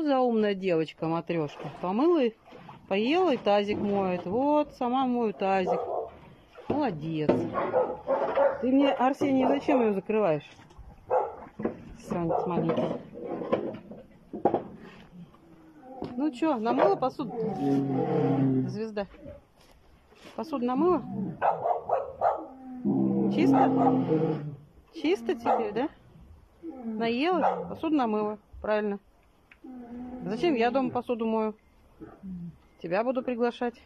Что за умная девочка, матрешка? Помыла, поела и тазик моет. Вот, сама мою тазик. Молодец. Ты мне, Арсений, зачем ее закрываешь? Сранец маленький. Ну что, намыла посуду? Звезда. Посуду намыла? Чисто? Чисто тебе, да? Наелась? Посуду намыла. Правильно. Зачем я дома посуду мою? Тебя буду приглашать.